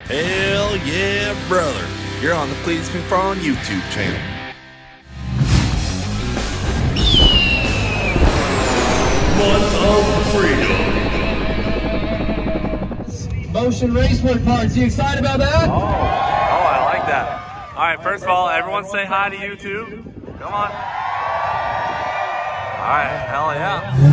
Hell yeah, brother. You're on the Cleetus McFarland YouTube channel. Month of Freedom. Motion racework parts. You excited about that? Oh, I like that. All right, first of all, everyone say hi to YouTube. Come on. All right, hell yeah.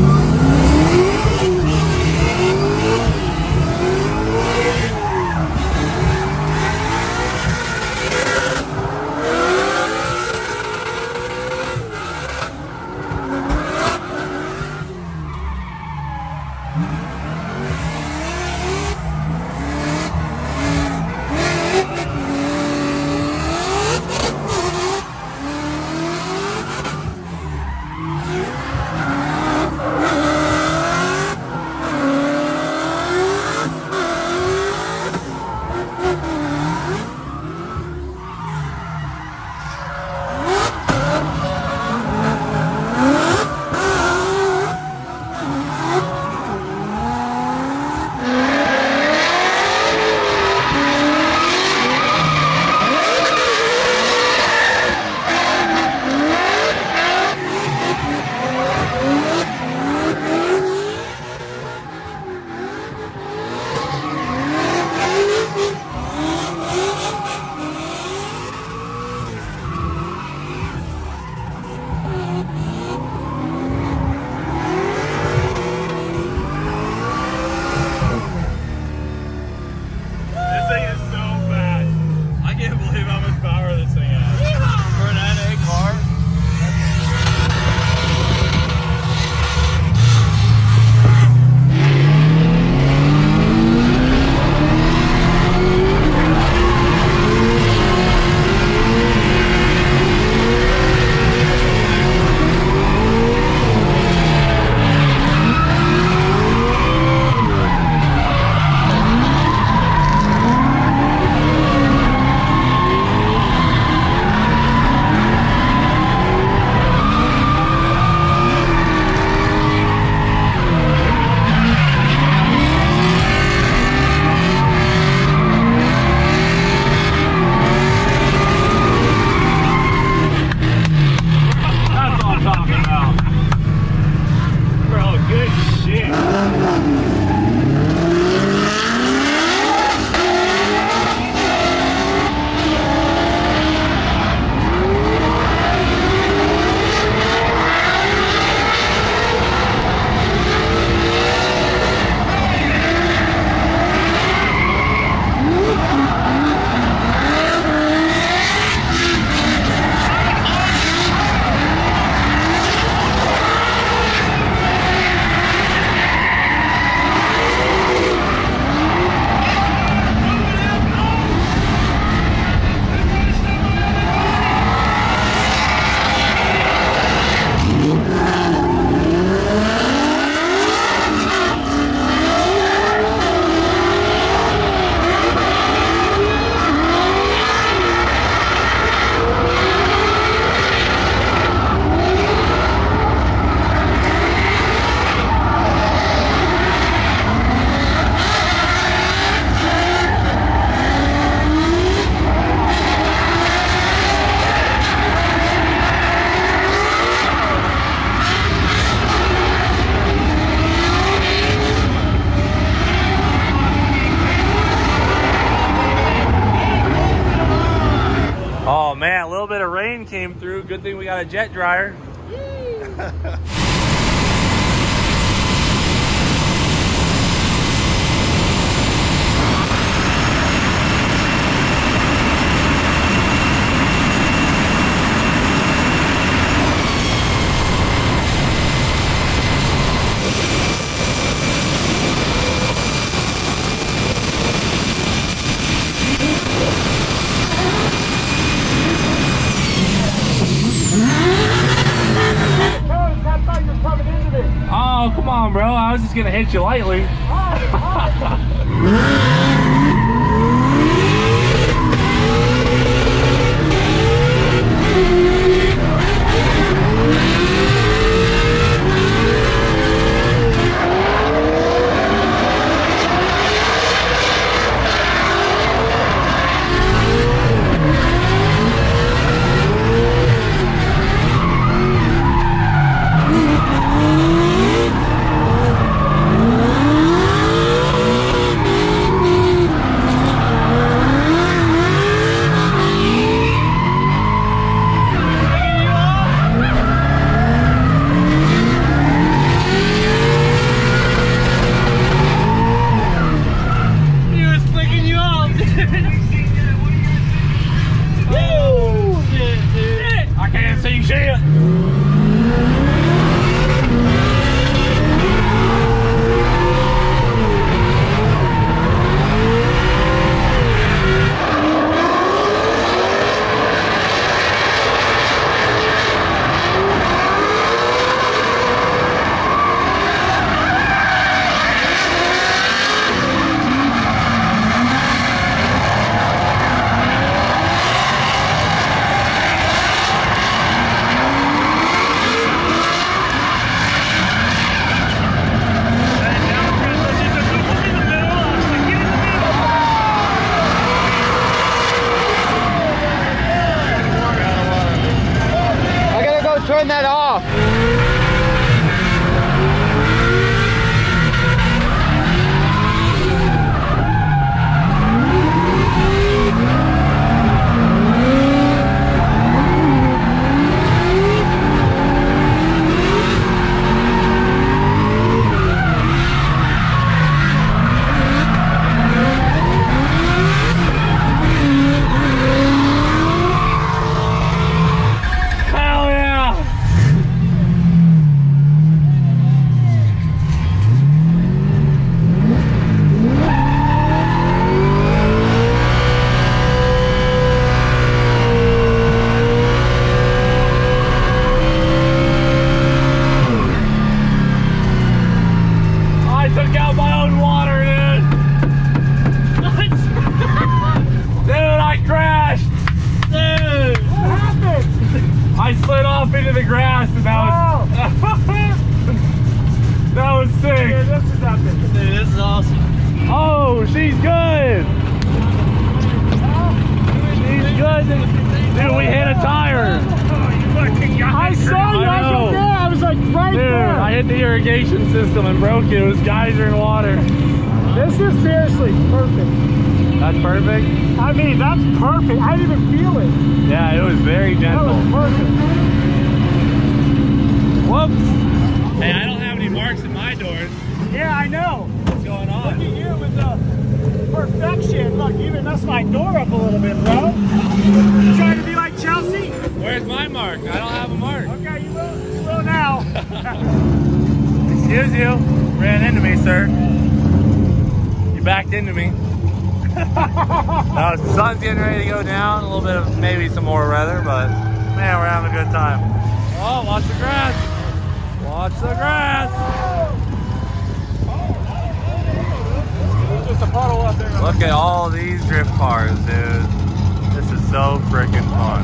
Man, a little bit of rain came through. Good thing we got a jet dryer. Oh, come on, bro. I was just gonna hit you lightly. turn that off. I slid off into the grass and that was that was sick. Dude, this is epic. Dude, this is awesome. Oh, she's good. She's good. Dude, we hit a tire. I saw you. I was there. I was like right there. Dude, I hit the irrigation system and broke it. It was geyser and water. This is seriously perfect. That's perfect? I mean, that's perfect. I didn't even feel it. Yeah, it was very gentle. That was perfect. Whoops. Hey, I don't have any marks in my doors. Yeah, I know. What's going on? Look at you with the perfection. Look, you even messed my door up a little bit, bro. Trying to be like Chelsea? Where's my mark? I don't have a mark. Okay, you will now. Excuse you. Ran into me, sir. You backed into me. Now the sun's getting ready to go down. A little bit of maybe some more weather, but man, we're having a good time. Oh, watch the grass. Watch the grass. There's just a puddle up there. Look at all these drift cars, dude. This is so freaking fun.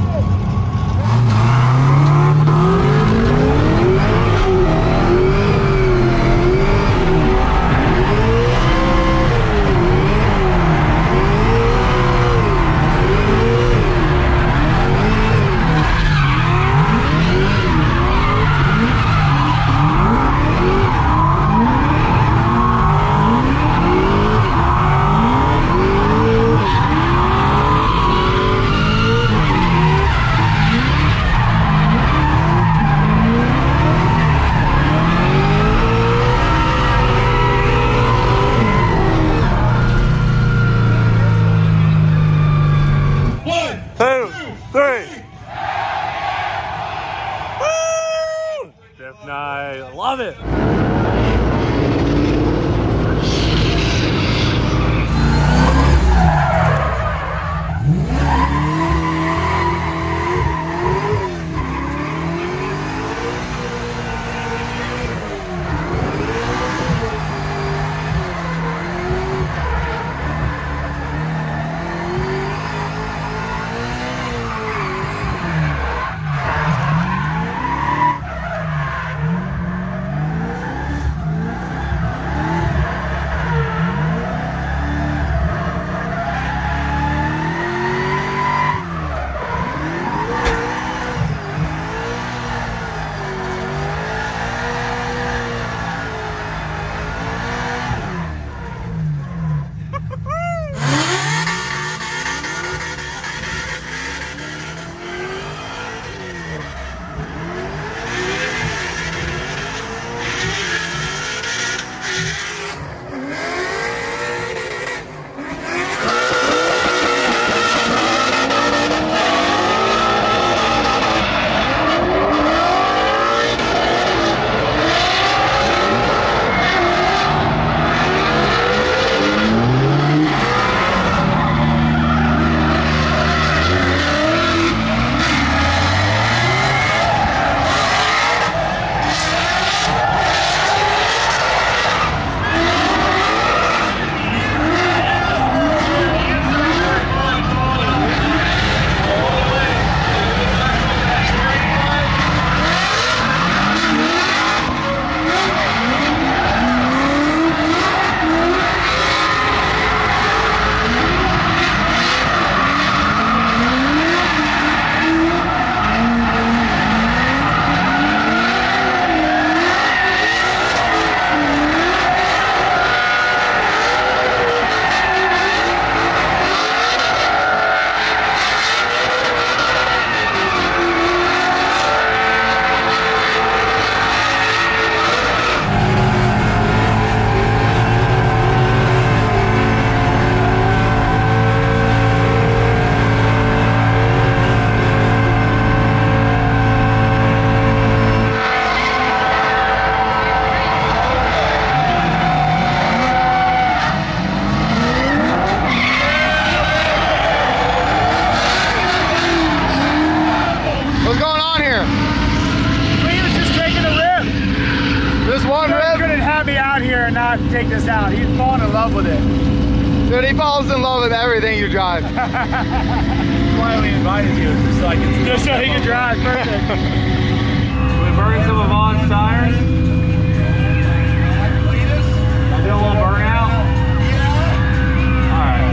I love it. Yeah, he's falling in love with it. Dude, he falls in love with everything you drive. That's why we invited you, just so I can Just so he can drive, perfect. We burned some of Vaughn's tires. I did a little burnout. Alright.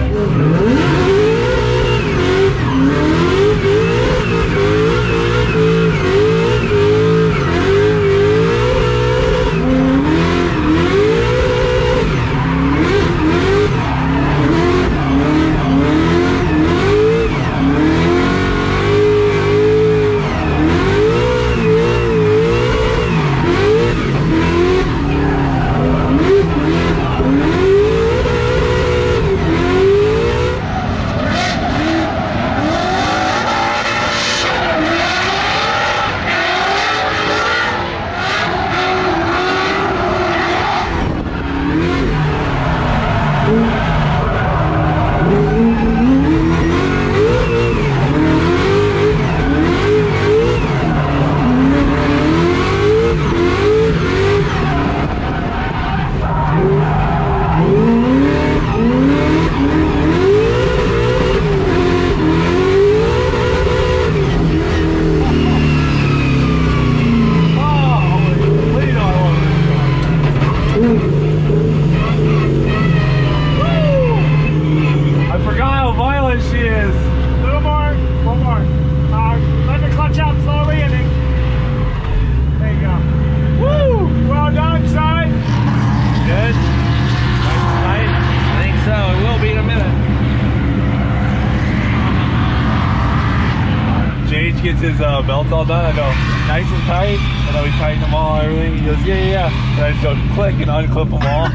Gets his belts all done. I go, nice and tight, and then we tighten them all, everything. He goes, yeah. And I just go click and unclip them all.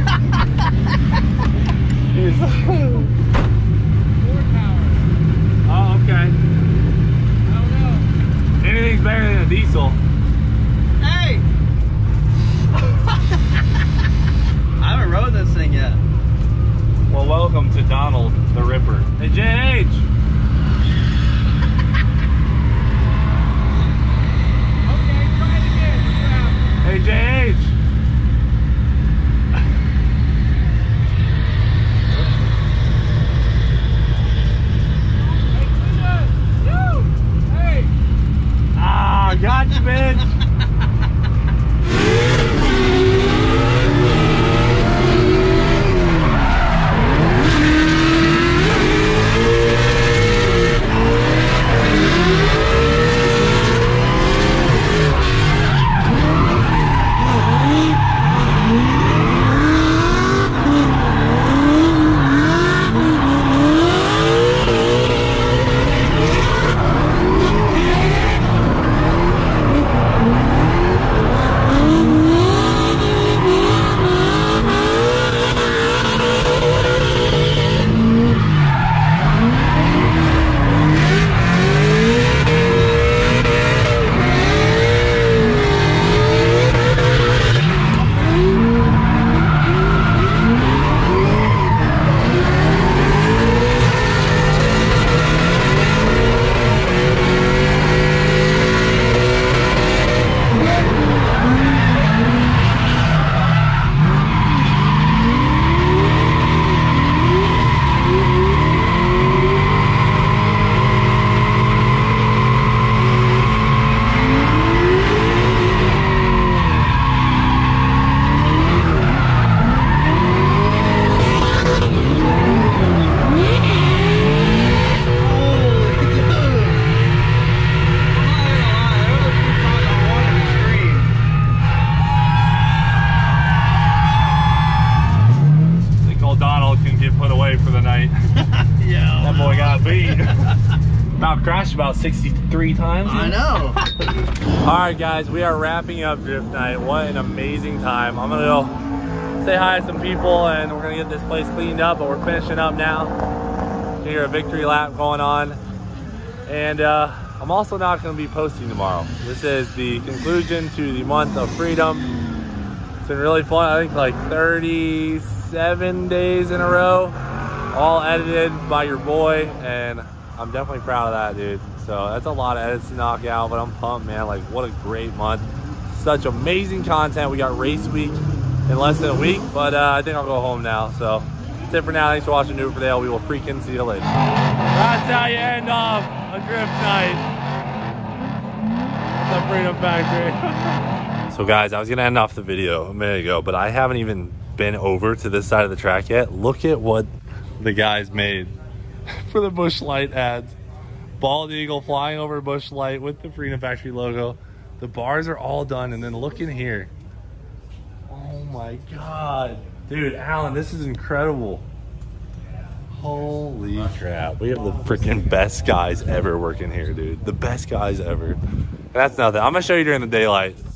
He's oh, okay. I don't know. Anything's better than a diesel. Hey! I haven't rode this thing yet. Well, welcome to Donald the Ripper. Hey, JH! Hey, JH! Hey! Ah, gotcha, bitch! About crashed about 63 times. I know. Alright guys, we are wrapping up drift night. What an amazing time. I'm gonna go say hi to some people and we're gonna get this place cleaned up, but we're finishing up now. You can hear a victory lap going on. And I'm also not gonna be posting tomorrow. This is the conclusion to the month of freedom. It's been really fun. I think like 37 days in a row, all edited by your boy, and I'm definitely proud of that, dude. So that's a lot of edits to knock out, but I'm pumped, man. Like, what a great month. Such amazing content. We got race week in less than a week, but I think I'll go home now. So that's it for now. Thanks for watching New for Dale. We will freaking see you later. That's how you end off a drift night at the Freedom Factory. So guys, I was gonna end off the video a minute ago, but I haven't even been over to this side of the track yet. Look at what the guys made for the Busch Light ads. Bald eagle flying over Busch Light with the Freedom Factory logo. The bars are all done, and then look in here. Oh my God. Dude, Alan, this is incredible. Holy crap. We have the freaking best guys ever working here, dude. The best guys ever. And that's nothing. I'm gonna show you during the daylight.